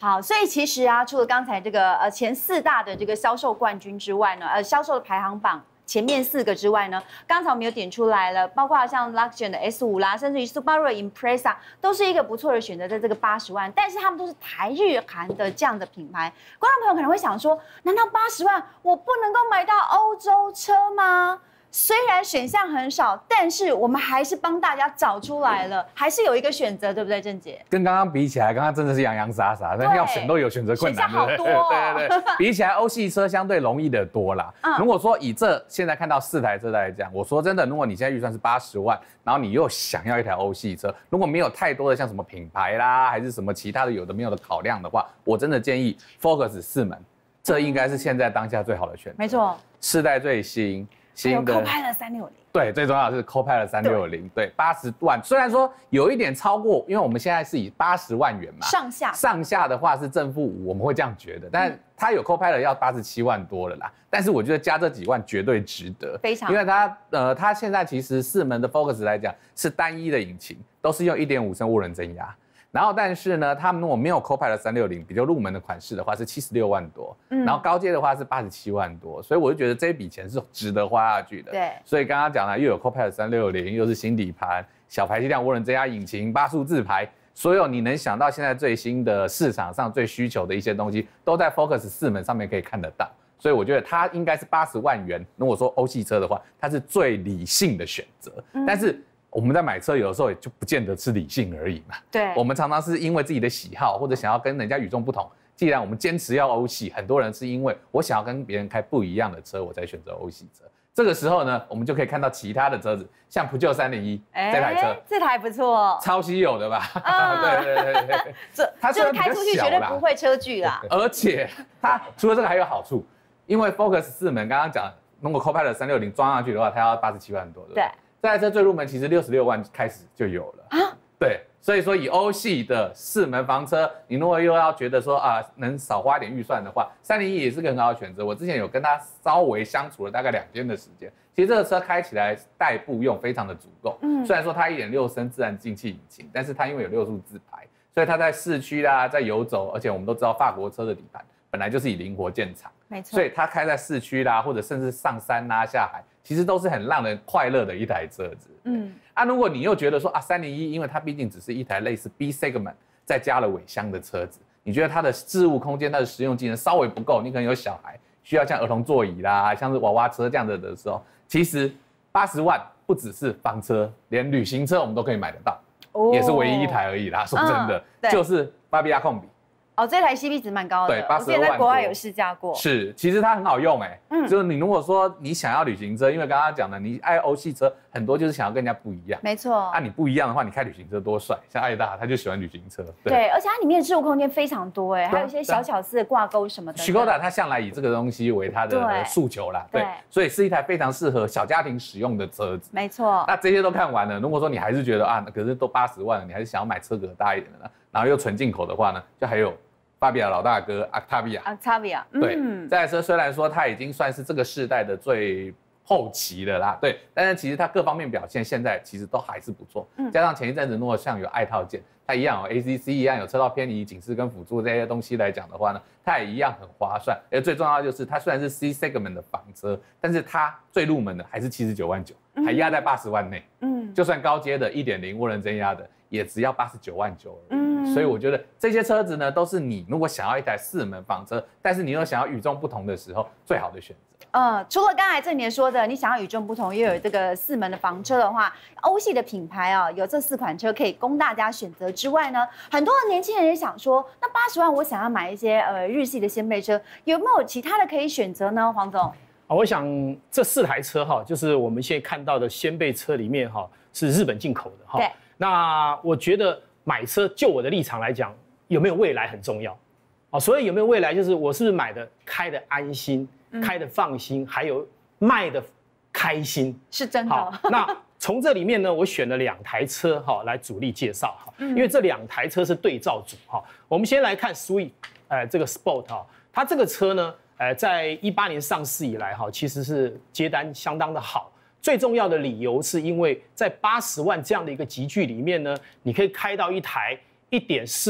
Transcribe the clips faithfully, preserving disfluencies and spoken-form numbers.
好，所以其实啊，除了刚才这个呃前四大的这个销售冠军之外呢，呃销售的排行榜前面四个之外呢，刚才我们有点出来了，包括像 Luxgen 的 S 五 啦，甚至于 Subaru Impreza 都是一个不错的选择，在这个八十万，但是他们都是台日韩的这样的品牌。观众朋友可能会想说，难道八十万我不能够买到欧洲车吗？虽然选项很少，但是我们还是帮大家找出来了，还是有一个选择，对不对，郑姐？ 跟刚刚比起来，刚刚真的是洋洋洒洒，但要选都有选择困难， 选项好多哦。 对对对，比起来欧系车相对容易的多啦。嗯、如果说以这现在看到四台车来讲，我说真的，如果你现在预算是八十万，然后你又想要一台欧系车，如果没有太多的像什么品牌啦，还是什么其他的有的没有的考量的话，我真的建议 Focus 四门，这应该是现在当下最好的选择。没错， 世代最新。新的 Copilot 三六零， 对，最重要的是 Copilot 三六零，对，八十万，虽然说有一点超过，因为我们现在是以八十万元嘛， 上下上下的话是正负五，我们会这样觉得，但它有 Copilot 要八十七万多了啦，但是我觉得加这几万绝对值得， 非常， 因为它呃，它现在其实四门的 Focus 来讲是单一的引擎，都是用 一点五 升涡轮增压。然后，但是呢，他们如果没有 Copilot 三六零，比较入门的款式的话是七十六万多，嗯，然后高阶的话是八十七万多，所以我就觉得这笔钱是值得花下去的。 对， 所以刚刚讲了，又有 Copilot 三六零，又是新底盘，小排气量涡轮增压引擎，八速自排，所有你能想到现在最新的市场上最需求的一些东西，都在 Focus 四门上面可以看得到。所以我觉得它应该是八十万元，如果说欧系车的话，它是最理性的选择，嗯、但是。我们在买车有的时候也就不见得是理性而已嘛。 对， 我们常常是因为自己的喜好或者想要跟人家与众不同。既然我们坚持要欧系，很多人是因为我想要跟别人开不一样的车，我才选择欧系车。这个时候呢，我们就可以看到其他的车子，像普救三零一这台车， 这台不错， 超稀有的吧？嗯、对对对对， 这它虽然开出去绝对不会车距啦。 而且它除了这个还有好处，因为 Focus 四门刚刚讲，如果 Copilot 三六零装上去的话，它要八十七万多，对不对？对，这台车最入门其实六十六万开始就有了啊，对，所以说以欧系的四门房车，你如果又要觉得说啊能少花点预算的话，三零一也是个很好的选择。我之前有跟他稍微相处了大概两天的时间，其实这个车开起来代步用非常的足够。嗯，虽然说它一点六升自然进气引擎，但是它因为有六速自排，所以它在市区啦，在游走，而且我们都知道法国车的底盘本来就是以灵活见长， 没错， 所以它开在市区啦，或者甚至上山啦、下海。其实都是很让人快乐的一台车子，嗯，啊，如果你又觉得说啊，三零一，因为它毕竟只是一台类似 B segment 再加了尾箱的车子，你觉得它的置物空间、它的实用技能稍微不够，你可能有小孩需要像儿童座椅啦，像是娃娃车这样的的时候，其实八十万不只是房车，连旅行车我们都可以买得到，哦、也是唯一一台而已啦。说真的，嗯、就是巴比亚控比。 哦，这台 C P 值蛮高的， 对，八十二万。 我之前在国外有试驾过。 是，其实它很好用哎、欸，嗯，就是你如果说你想要旅行车，因为刚刚讲的，你爱欧系车很多就是想要跟人家不一样， 没错。 那、啊、你不一样的话，你开旅行车多帅，像艾大他就喜欢旅行车， 对，对而且它里面的置物空间非常多哎、欸，还有一些小巧思的挂钩什么的。 Škoda它向来以这个东西为它的诉求啦，对，对所以是一台非常适合小家庭使用的车子， 没错。 那这些都看完了，如果说你还是觉得啊，可是都八十万了，你还是想要买车格大一点的呢，然后又纯进口的话呢，就还有。巴比亚老大哥 Octavia，Octavia， 对，嗯、这台车虽然说它已经算是这个世代的最后期的啦，对，但是其实它各方面表现现在其实都还是不错。嗯、加上前一阵子如果像有爱套件，它一样有 A C C 一样有车道偏移、警示跟辅助这些东西来讲的话呢，它也一样很划算。而最重要的就是它虽然是 C segment 的房车，但是它最入门的还是七十九万九，还压在八十万内。嗯，就算高阶的 一点零 涡轮增压的。也只要八十九万九而已，嗯，所以我觉得这些车子呢，都是你如果想要一台四门房车，但是你又想要与众不同的时候，最好的选择。 呃，除了刚才郑年说的，你想要与众不同，又有这个四门的房车的话，欧系的品牌啊，有这四款车可以供大家选择之外呢，很多的年轻人也想说，那八十万我想要买一些呃日系的掀背车，有没有其他的可以选择呢？黄总， 啊，我想这四台车哈，就是我们现在看到的掀背车里面哈，是日本进口的哈。对。那我觉得买车，就我的立场来讲，有没有未来很重要，哦，所以有没有未来，就是我是不是买的开的安心，嗯、开的放心，还有卖的开心， 是真的。 好，那从这里面呢，我选了两台车哈来主力介绍哈，因为这两台车是对照组哈。我们先来看 Swift， 呃，这个 Sport 哈，它这个车呢，呃，在一八年上市以来哈，其实是接单相当的好。最重要的理由是因为在八十万这样的一个级距里面呢，你可以开到一台 一点四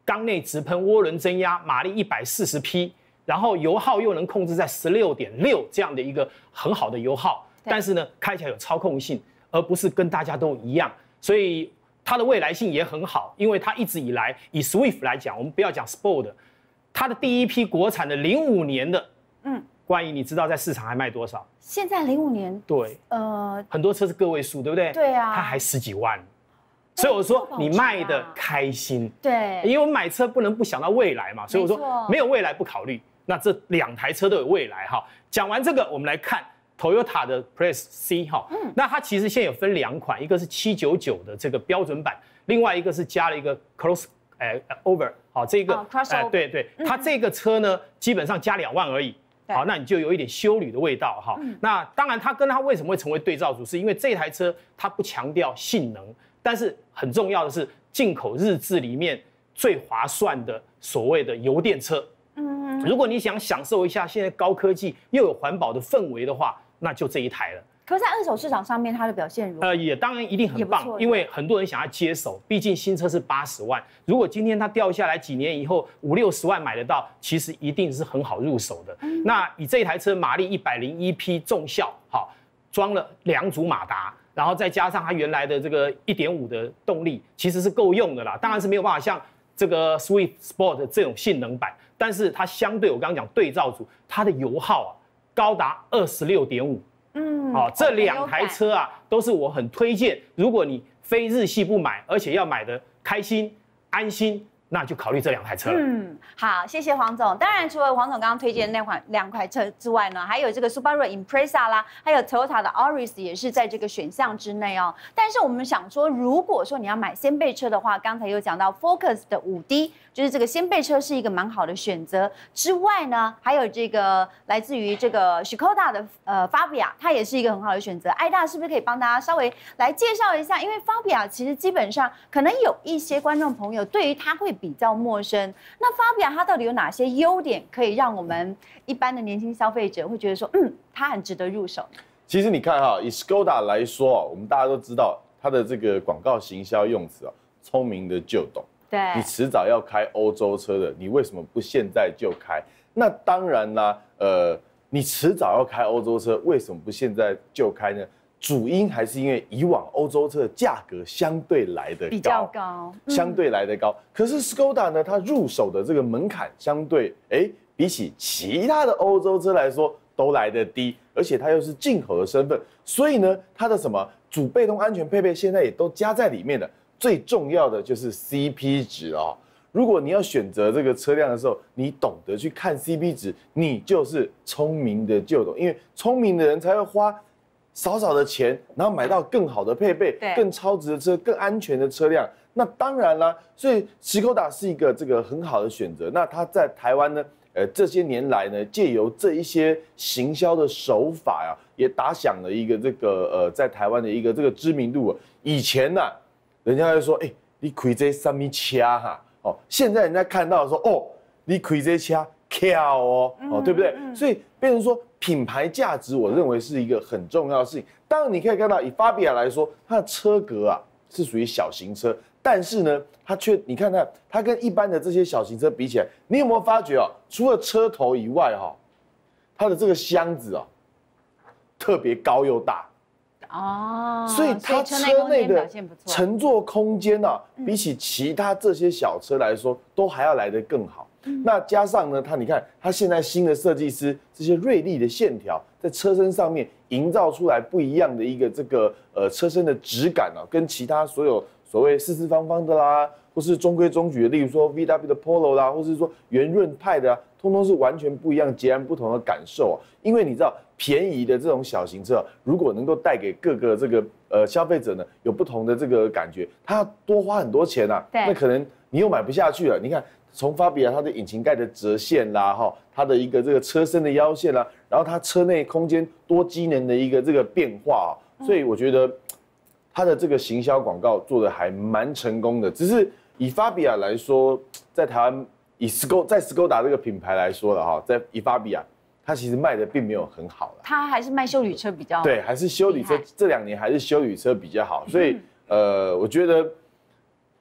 缸内直喷涡轮增压，马力一百四十匹，然后油耗又能控制在十六点六这样的一个很好的油耗，但是呢，开起来有操控性，而不是跟大家都一样，所以它的未来性也很好，因为它一直以来以 Swift 来讲，我们不要讲 Sport， 它的第一批国产的零五年的，嗯，关于你知道在市场还卖多少？ 现在零五年， 对，呃，很多车是个位数，对不对？ 对啊， 它还十几万。所以我说你卖的开心， 对， 因为我买车不能不想到未来嘛，所以我说没有未来不考虑。那这两台车都有未来哈。讲完这个，我们来看 Toyota 的 Prius C 哈，嗯，那它其实现在有分两款，一个是七九九的这个标准版，另外一个是加了一个 Cross 呃 Over 好这个， 哎对对，它这个车呢基本上加两万而已。好，那你就有一点休旅的味道哈。那当然，它跟它为什么会成为对照组，是因为这台车它不强调性能。但是很重要的是，进口日制里面最划算的所谓的油电车。嗯，如果你想享受一下现在高科技又有环保的氛围的话，那就这一台了。 可是在二手市场上面，它的表现如何？ 呃，也当然一定很棒，因为很多人想要接手，毕竟新车是八十万，如果今天它掉下来几年以后五六十万买得到，其实一定是很好入手的。嗯、那以这一台车马力一百零一匹，重效好，装了两组马达。然后再加上它原来的这个 一点五 的动力，其实是够用的啦。当然是没有办法像这个 Swift Sport 这种性能版，但是它相对我刚刚讲对照组，它的油耗啊高达 二十六点五。嗯，好，这两台车啊都是我很推荐，如果你非日系不买，而且要买的开心安心。那就考虑这两台车了。 嗯，好，谢谢黄总。当然，除了黄总刚刚推荐的那款两款车之外呢，还有这个 Subaru Impreza 啦，还有 Toyota 的 Auris 也是在这个选项之内哦。但是我们想说，如果说你要买掀背车的话，刚才有讲到 Focus 的 五 D， 就是这个掀背车是一个蛮好的选择。之外呢，还有这个来自于这个 Škoda 的呃 Fabia， 它也是一个很好的选择。艾大是不是可以帮大家稍微来介绍一下？因为 Fabia 其实基本上可能有一些观众朋友对于它会比较陌生，那 Fabia 它到底有哪些优点可以让我们一般的年轻消费者会觉得说，嗯，它很值得入手？ 其实你看哈，以 Škoda 来说啊，我们大家都知道它的这个广告行销用词啊，聪明的就懂。 对， 你迟早要开欧洲车的，你为什么不现在就开？那当然啦，呃，你迟早要开欧洲车，为什么不现在就开呢？主因还是因为以往欧洲车的价格相对来的比较高， 嗯、相对来的高。可是 Škoda 呢，它入手的这个门槛相对，哎，比起其他的欧洲车来说都来得低，而且它又是进口的身份，所以呢，它的什么主被动安全配备现在也都加在里面了。最重要的就是 C P 值哦。如果你要选择这个车辆的时候，你懂得去看 C P 值，你就是聪明的就懂，因为聪明的人才会花少少的钱，然后买到更好的配备、更超值的车、更安全的车辆。那当然啦，所以 Škoda 是一个这个很好的选择。那它在台湾呢，呃，这些年来呢，借由这一些行销的手法啊，也打响了一个这个呃，在台湾的一个这个知名度。以前呢、啊，人家会说，哎、欸，你开这什么车哈？哦，现在人家看到说，哦，你开这车巧哦，哦，对不对？所以变成说。品牌价值，我认为是一个很重要的事情。当然，你可以看到，以 Fabia 来说，它的车格啊是属于小型车，但是呢，它却你看看它跟一般的这些小型车比起来，你有没有发觉啊？除了车头以外，哈，它的这个箱子啊特别高又大哦，所以它车内的乘坐空间啊，比起其他这些小车来说，都还要来得更好。那加上呢，它你看，它现在新的设计师这些锐利的线条，在车身上面营造出来不一样的一个这个呃车身的质感啊，跟其他所有所谓四四方方的啦，或是中规中矩的，例如说 V W 的 Polo 啦，或是说圆润派的啊，通通是完全不一样、截然不同的感受啊。因为你知道，便宜的这种小型车，如果能够带给各个这个呃消费者呢，有不同的这个感觉，它要多花很多钱啊，那可能你又买不下去了。你看。从Fabia它的引擎盖的折线啦，哈，它的一个这个车身的腰线啦，然后它车内空间多机能的一个这个变化，所以我觉得它的这个行销广告做的还蛮成功的。只是以 Fabia 来说，在台湾以 Škoda 在 Škoda 这个品牌来说了哈，在以 Fabia 它其实卖的并没有很好了， 它还是卖休旅车比较好， 对，还是休旅车这两年还是休旅车比较好，所以呃，我觉得。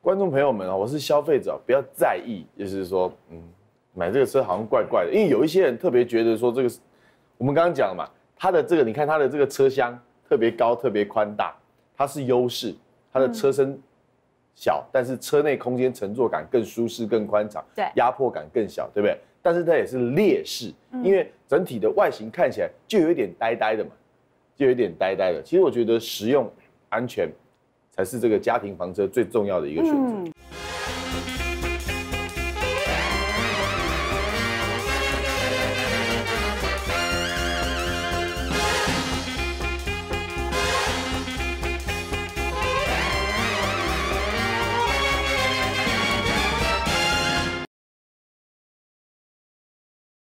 观众朋友们啊，我是消费者，不要在意，就是说，嗯，买这个车好像怪怪的，因为有一些人特别觉得说这个，我们刚刚讲了嘛，它的这个，你看它的这个车厢特别高、特别宽大，它是优势，它的车身小，但是车内空间乘坐感更舒适、更宽敞， 对， 压迫感更小，对不对？但是它也是劣势，因为整体的外形看起来就有一点呆呆的嘛，就有一点呆呆的。其实我觉得实用、安全才是这个家庭房车最重要的一个选择。